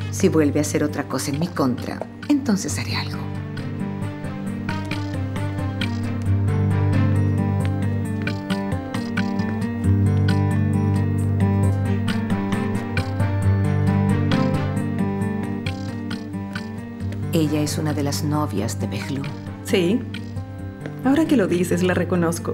Si vuelve a hacer otra cosa en mi contra, entonces haré algo. Ella es una de las novias de Behlu. Sí. Ahora que lo dices, la reconozco.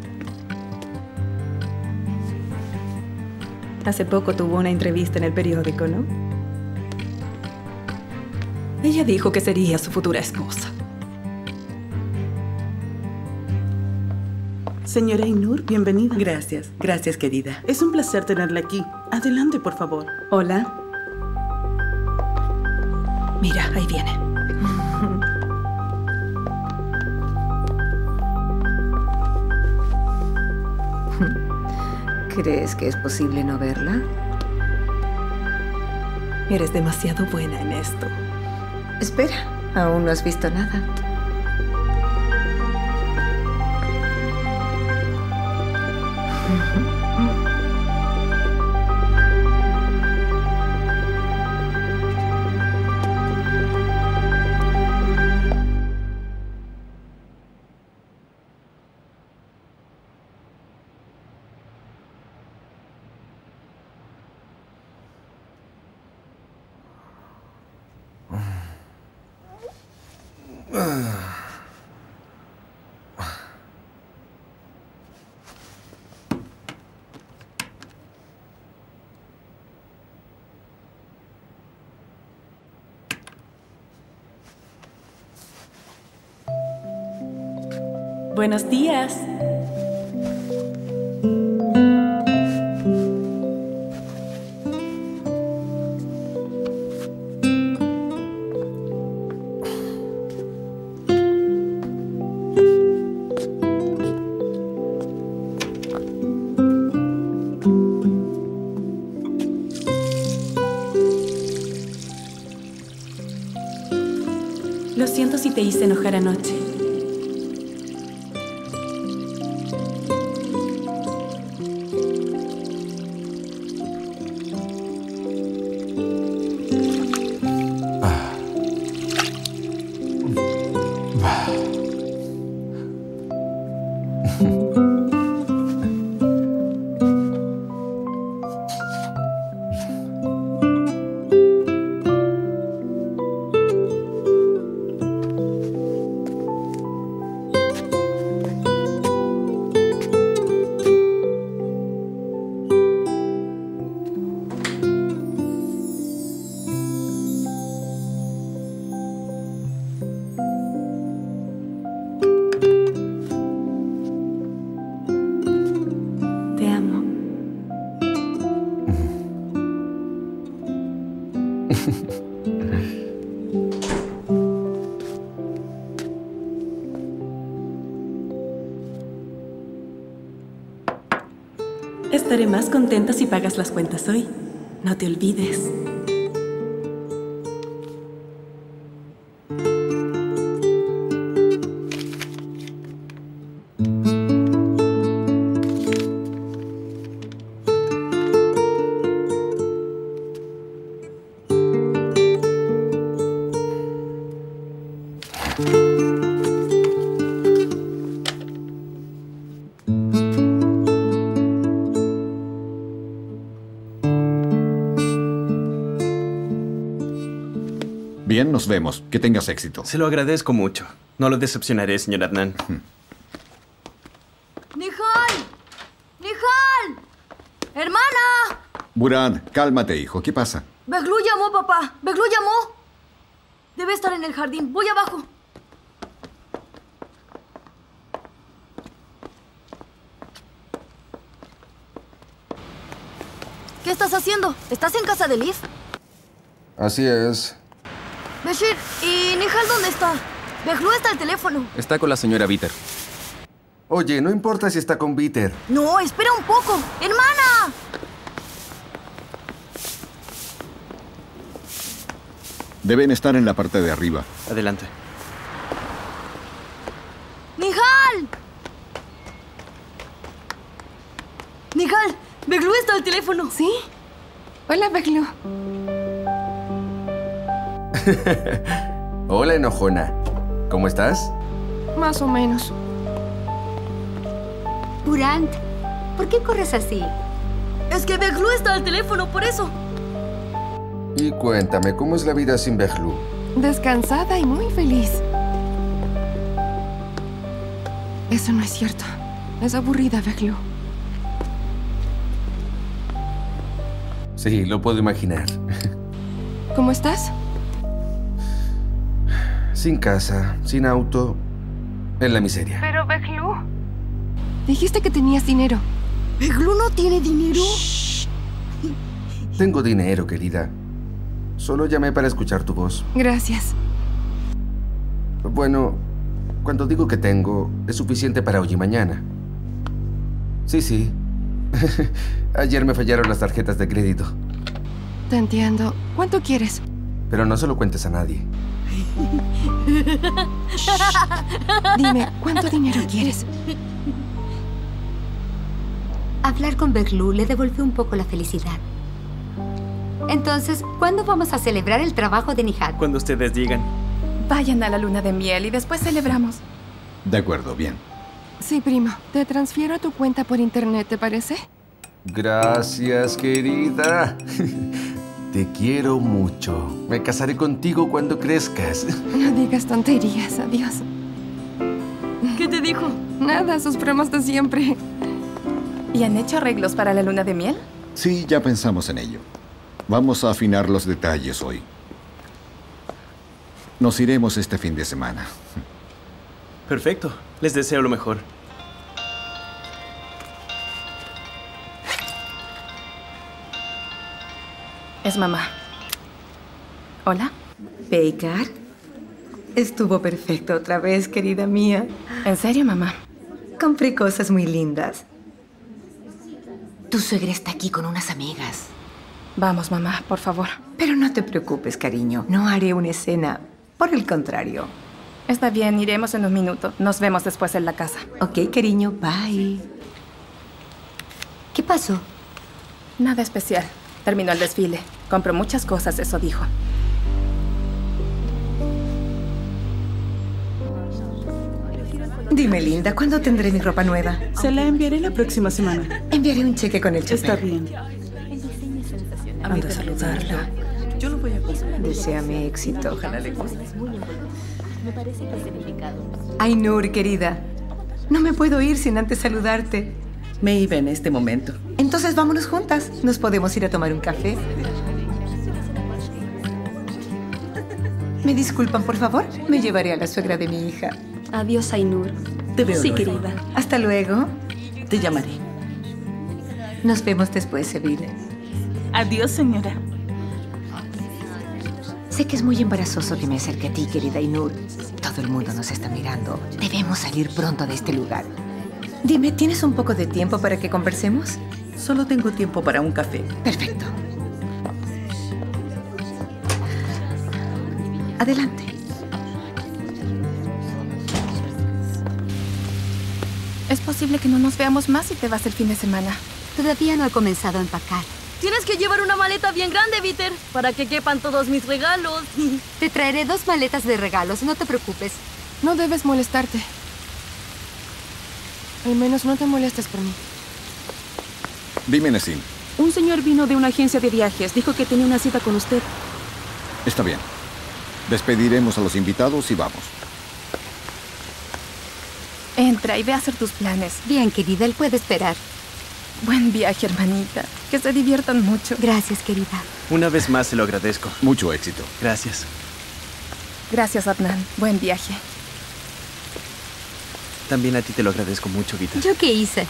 Hace poco tuvo una entrevista en el periódico, ¿no? Ella dijo que sería su futura esposa. Señora Ainur, bienvenida. Gracias, gracias, querida. Es un placer tenerla aquí. Adelante, por favor. Hola. Mira, ahí viene. ¿Crees que es posible no verla? Eres demasiado buena en esto. Espera, aún no has visto nada. Buenos días. Lo siento si te hice enojar anoche. Te amo. Estaré más contenta si pagas las cuentas hoy. No te olvides. Bien, nos vemos. Que tengas éxito. Se lo agradezco mucho. No lo decepcionaré, señor Adnan. ¡Nihal! ¡Nihal! ¡Hermana! Buran, cálmate, hijo. ¿Qué pasa? Behlu llamó, papá. Behlu llamó. Debe estar en el jardín. Voy abajo. ¿Qué estás haciendo? ¿Estás en casa de Liv? Así es. Bashir, ¿y Nihal dónde está? Behlu está al teléfono. Está con la señora Bitter. Oye, no importa si está con Bitter. No, espera un poco. ¡Hermana! Deben estar en la parte de arriba. Adelante. ¡Nihal! Nihal, Behlu está al teléfono. ¿Sí? Hola, Behlu. Hola, enojona. ¿Cómo estás? Más o menos. Burant, ¿por qué corres así? Es que Beglu está al teléfono, por eso. Y cuéntame, ¿cómo es la vida sin Beglu? Descansada y muy feliz. Eso no es cierto. Es aburrida, Beglu. Sí, lo puedo imaginar. ¿Cómo estás? Sin casa, sin auto, en la miseria. Pero, Beglu... Dijiste que tenías dinero. ¿Beglu no tiene dinero? Tengo dinero, querida. Solo llamé para escuchar tu voz. Gracias. Bueno, cuando digo que tengo, es suficiente para hoy y mañana. Sí. Ayer me fallaron las tarjetas de crédito. Te entiendo. ¿Cuánto quieres? Pero no se lo cuentes a nadie. Dime, ¿cuánto dinero quieres? Hablar con Beglu le devolvió un poco la felicidad. Entonces, ¿cuándo vamos a celebrar el trabajo de Nihat? Cuando ustedes digan. Vayan a la luna de miel y después celebramos. De acuerdo, bien. Sí, primo. Te transfiero a tu cuenta por internet, ¿te parece? Gracias, querida. Te quiero mucho. Me casaré contigo cuando crezcas. No digas tonterías, adiós. ¿Qué te dijo? Nada, sus bromas de siempre. ¿Y han hecho arreglos para la luna de miel? Sí, ya pensamos en ello. Vamos a afinar los detalles hoy. Nos iremos este fin de semana. Perfecto. Les deseo lo mejor. Es mamá. ¿Hola? Peikar, estuvo perfecto otra vez, querida mía. ¿En serio, mamá? Compré cosas muy lindas. Tu suegra está aquí con unas amigas. Vamos, mamá, por favor. Pero no te preocupes, cariño. No haré una escena. Por el contrario. Está bien, iremos en un minuto. Nos vemos después en la casa. Ok, cariño, bye. ¿Qué pasó? Nada especial. Terminó el desfile. Compró muchas cosas, eso dijo. Dime, linda, ¿cuándo tendré mi ropa nueva? Se la enviaré la próxima semana. Enviaré un cheque con el chofer. Está bien. Anda a saludarla. Yo lo voy a pasar. Deséame éxito. Ojalá le guste. Ainur, querida. No me puedo ir sin antes saludarte. Me iba en este momento. Entonces vámonos juntas. Nos podemos ir a tomar un café. ¿Me disculpan, por favor? Me llevaré a la suegra de mi hija. Adiós, Ainur. Te veo Sí, luego. querida. Hasta luego. Te llamaré. Nos vemos después, Seville. Adiós, señora. Sé que es muy embarazoso que me acerque a ti, querida Ainur. Todo el mundo nos está mirando. Debemos salir pronto de este lugar. Dime, ¿tienes un poco de tiempo para que conversemos? Solo tengo tiempo para un café. Perfecto. Adelante. Es posible que no nos veamos más si te vas el fin de semana. Todavía no he comenzado a empacar. Tienes que llevar una maleta bien grande, Viter, para que quepan todos mis regalos. Te traeré 2 maletas de regalos, no te preocupes. No debes molestarte. Al menos no te molestes por mí. Dime, Nessim. Un señor vino de una agencia de viajes. Dijo que tenía una cita con usted. Está bien. Despediremos a los invitados y vamos. Entra y ve a hacer tus planes. Bien, querida, él puede esperar. Buen viaje, hermanita. Que se diviertan mucho. Gracias, querida. Una vez más se lo agradezco. Mucho éxito. Gracias. Gracias, Adnan. Buen viaje. También a ti te lo agradezco mucho, Vita. ¿Yo qué hice?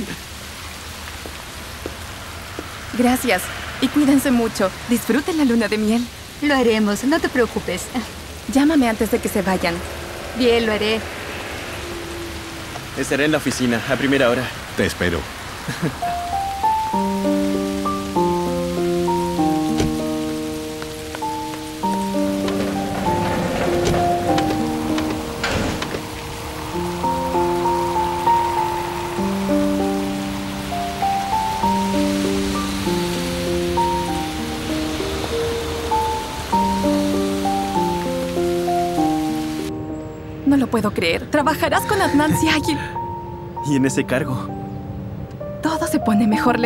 Gracias. Y cuídense mucho. Disfruten la luna de miel. Lo haremos, no te preocupes. Llámame antes de que se vayan. Bien, lo haré. Estaré en la oficina a primera hora. Te espero. lo puedo creer. Trabajarás con Adnan Siagil. Y en ese cargo. Todo se pone mejor